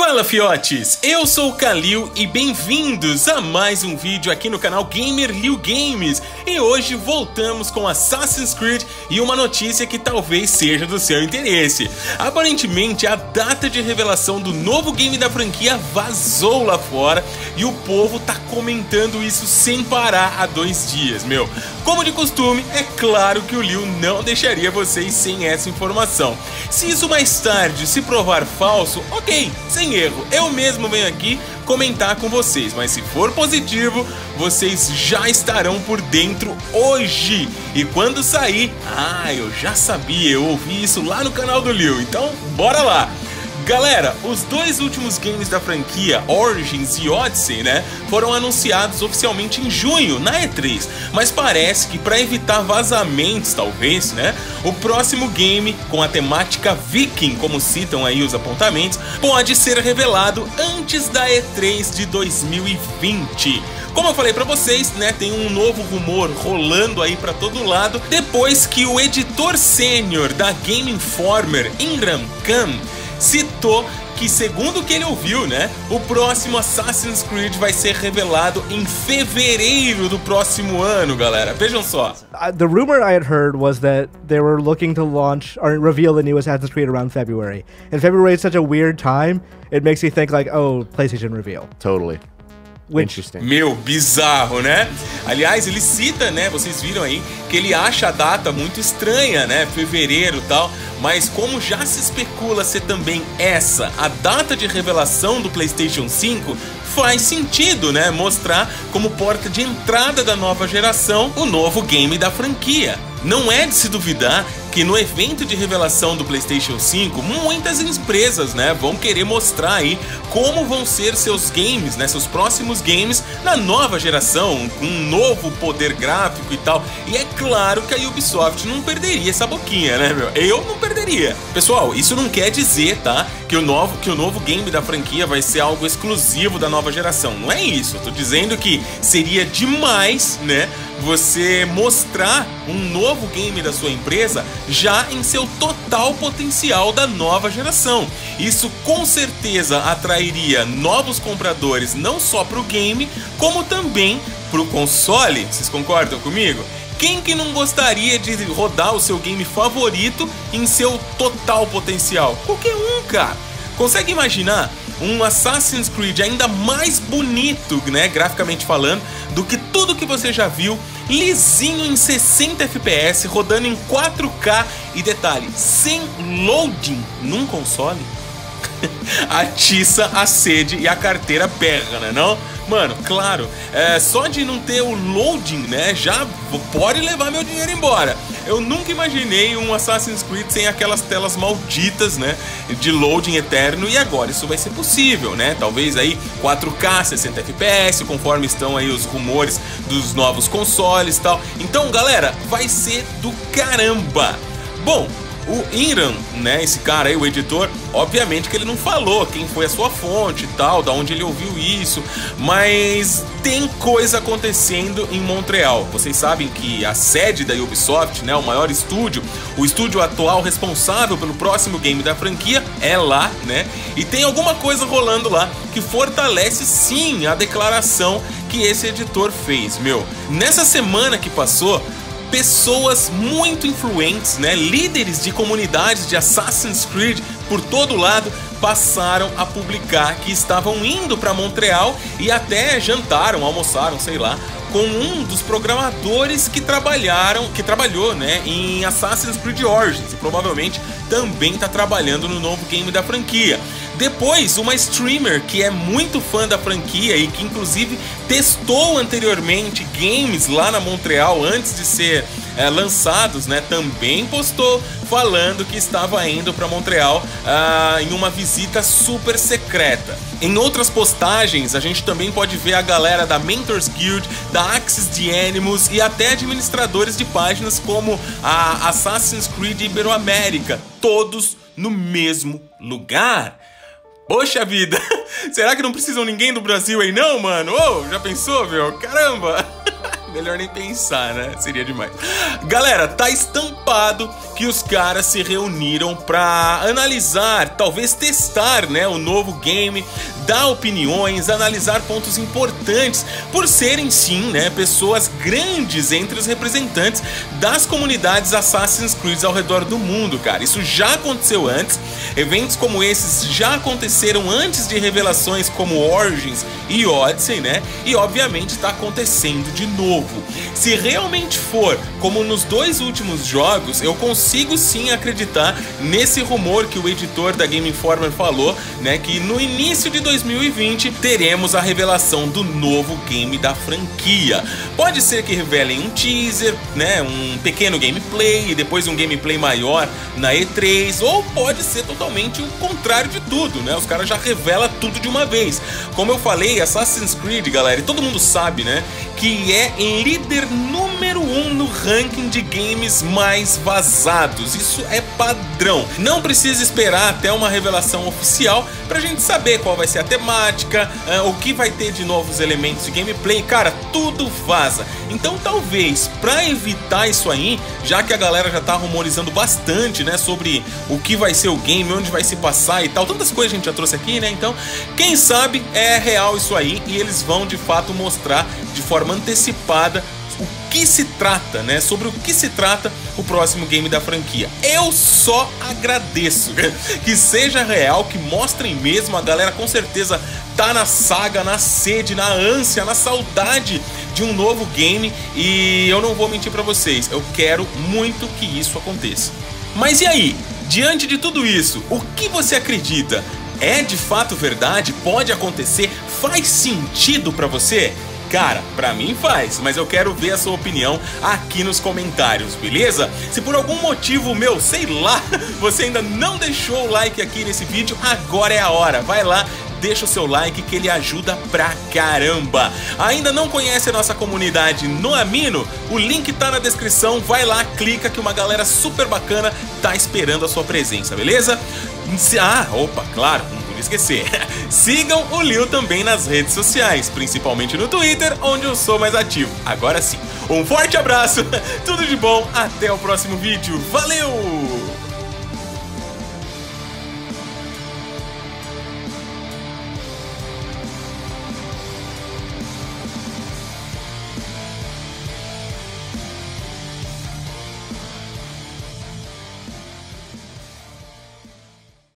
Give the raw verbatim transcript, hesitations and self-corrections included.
Fala fiotes, eu sou o Kalil e bem-vindos a mais um vídeo aqui no canal GamerLiu Games. E hoje voltamos com Assassin's Creed e uma notícia que talvez seja do seu interesse. Aparentemente a data de revelação do novo game da franquia vazou lá fora e o povo tá comentando isso sem parar há dois dias, meu. Como de costume, é claro que o Liu não deixaria vocês sem essa informação. Se isso mais tarde se provar falso, ok, sem erro, eu mesmo venho aqui comentar com vocês, mas se for positivo, vocês já estarão por dentro hoje. E quando sair, ah, eu já sabia, eu ouvi isso lá no canal do Liu, então bora lá! Galera, os dois últimos games da franquia, Origins e Odyssey, né, foram anunciados oficialmente em junho, na E três, mas parece que para evitar vazamentos, talvez, né, o próximo game, com a temática Viking, como citam aí os apontamentos, pode ser revelado antes da E três de dois mil e vinte. Como eu falei pra vocês, né, tem um novo rumor rolando aí pra todo lado, depois que o editor sênior da Game Informer, Ingram Khan, citou que, segundo o que ele ouviu, né, o próximo Assassin's Creed vai ser revelado em fevereiro do próximo ano, galera. Vejam só. Uh, the rumor I had heard was that they were looking to launch or reveal the new Assassin's Creed around February. And February is such a weird time, it makes you think like, oh, PlayStation reveal. Totally. Which... Meu, bizarro, né? Aliás, ele cita, né, vocês viram aí, que ele acha a data muito estranha, né, fevereiro e tal, mas como já se especula ser também essa a data de revelação do PlayStation cinco, faz sentido, né, mostrar como porta de entrada da nova geração o novo game da franquia. Não é de se duvidar que no evento de revelação do PlayStation cinco, muitas empresas, né, vão querer mostrar aí como vão ser seus games, né, seus próximos games na nova geração, com um novo poder gráfico e tal. E é claro que a Ubisoft não perderia essa boquinha, né, meu? Eu não perderia. Pessoal, isso não quer dizer, tá, que o novo, que o novo game da franquia vai ser algo exclusivo da nova geração. Não é isso. Eu tô dizendo que seria demais, né, você mostrar um novo game da sua empresa já em seu total potencial da nova geração. Isso com certeza atrairia novos compradores não só para o game, como também para o console. Vocês concordam comigo? Quem que não gostaria de rodar o seu game favorito em seu total potencial? Qualquer um, cara. Consegue imaginar um Assassin's Creed ainda mais bonito, né, graficamente falando, do que tudo que você já viu, lisinho em sessenta F P S, rodando em quatro K e, detalhe, sem loading num console? Atiça a sede e a carteira berra, né não? Mano, claro, é, só de não ter o loading, né, já pode levar meu dinheiro embora. Eu nunca imaginei um Assassin's Creed sem aquelas telas malditas, né, de loading eterno, e agora isso vai ser possível, né, talvez aí quatro K, sessenta F P S, conforme estão aí os rumores dos novos consoles e tal. Então, galera, vai ser do caramba. Bom, o Ingram, né, esse cara aí, o editor, obviamente que ele não falou quem foi a sua fonte e tal, da onde ele ouviu isso, mas tem coisa acontecendo em Montreal. Vocês sabem que a sede da Ubisoft, né, o maior estúdio, o estúdio atual responsável pelo próximo game da franquia é lá, né, e tem alguma coisa rolando lá que fortalece sim a declaração que esse editor fez, meu. Nessa semana que passou, pessoas muito influentes, né, líderes de comunidades de Assassin's Creed por todo lado, passaram a publicar que estavam indo para Montreal e até jantaram, almoçaram, sei lá, com um dos programadores que trabalharam, que trabalhou, né, em Assassin's Creed Origins e provavelmente também está trabalhando no novo game da franquia. Depois, uma streamer que é muito fã da franquia e que inclusive testou anteriormente games lá na Montreal antes de ser é, lançados, né, também postou falando que estava indo para Montreal ah, em uma visita super secreta. Em outras postagens, a gente também pode ver a galera da Mentors Guild, da Axis de Animus e até administradores de páginas como a Assassin's Creed Iberoamérica, todos no mesmo lugar. Poxa vida, será que não precisam ninguém do Brasil aí não, mano? Ô, já pensou, meu? Caramba! Melhor nem pensar, né? Seria demais. Galera, tá estampado que que os caras se reuniram pra analisar, talvez testar, né, o novo game, dar opiniões, analisar pontos importantes, por serem sim, né, pessoas grandes entre os representantes das comunidades Assassin's Creed ao redor do mundo, cara. Isso já aconteceu antes, eventos como esses já aconteceram antes de revelações como Origins e Odyssey, né, e obviamente está acontecendo de novo. Se realmente for como nos dois últimos jogos, eu consigo sim acreditar nesse rumor que o editor da Game Informer falou, né, que no início de dois mil e vinte teremos a revelação do novo game da franquia. Pode ser que revelem um teaser, né, um pequeno gameplay e depois um gameplay maior na E três, ou pode ser totalmente o contrário de tudo, né? Os caras já revelam tudo de uma vez. Como eu falei, Assassin's Creed, galera, e todo mundo sabe, né, que é líder número um no ranking de games mais vazados. Isso é padrão. Não precisa esperar até uma revelação oficial pra gente saber qual vai ser a temática, uh, o que vai ter de novos elementos de gameplay. Cara, tudo vaza. Então talvez, pra evitar isso aí, já que a galera já tá rumorizando bastante, né, sobre o que vai ser o game, onde vai se passar e tal, tantas coisas a gente já trouxe aqui, né, então quem sabe é real isso aí e eles vão de fato mostrar de forma antecipada o que se trata, né? Sobre o que se trata o próximo game da franquia. Eu só agradeço que seja real, que mostrem mesmo. A galera com certeza tá na saga, na sede, na ânsia, na saudade de um novo game. E eu não vou mentir pra vocês, eu quero muito que isso aconteça. Mas e aí? Diante de tudo isso, o que você acredita? É de fato verdade? Pode acontecer? Faz sentido pra você? Cara, pra mim faz, mas eu quero ver a sua opinião aqui nos comentários, beleza? Se por algum motivo, meu, sei lá, você ainda não deixou o like aqui nesse vídeo, agora é a hora. Vai lá, deixa o seu like que ele ajuda pra caramba. Ainda não conhece a nossa comunidade no Amino? O link tá na descrição, vai lá, clica que uma galera super bacana tá esperando a sua presença, beleza? Ah, opa, claro, não podia esquecer. Sigam o Leo também nas redes sociais, principalmente no Twitter, onde eu sou mais ativo. Agora sim, um forte abraço, tudo de bom, até o próximo vídeo, valeu!